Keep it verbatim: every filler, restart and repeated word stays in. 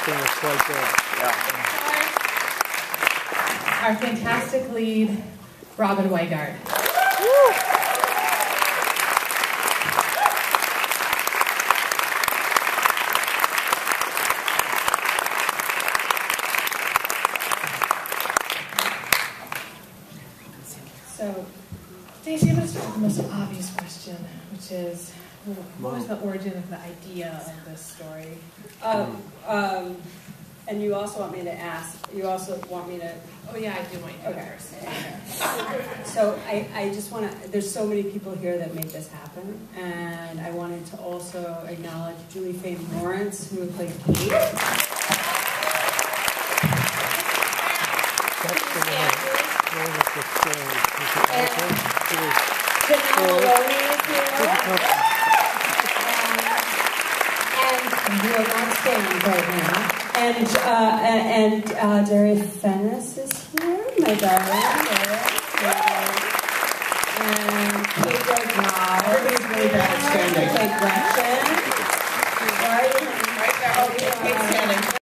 casting was quite good. Yeah. Our fantastic lead, Robin Weigard. So, Stacie, I'm going to start with the most obvious question, which is, what was the origin of the idea of this story? Um, um, and you also want me to ask, you also want me to... Oh yeah, I do want you to Okay. go first. So I, I just want to, there's so many people here that made this happen, and I wanted to also acknowledge Julie Faye Lawrence, who played Kate. And Janelle Maloney is here. And we are not staying right now. And uh, and uh, Darius Fennis is here, my darling. And Kate Rodnall. Everybody's really bad at standing. Kate Gretchen. Right there. Oh, Kate's standing.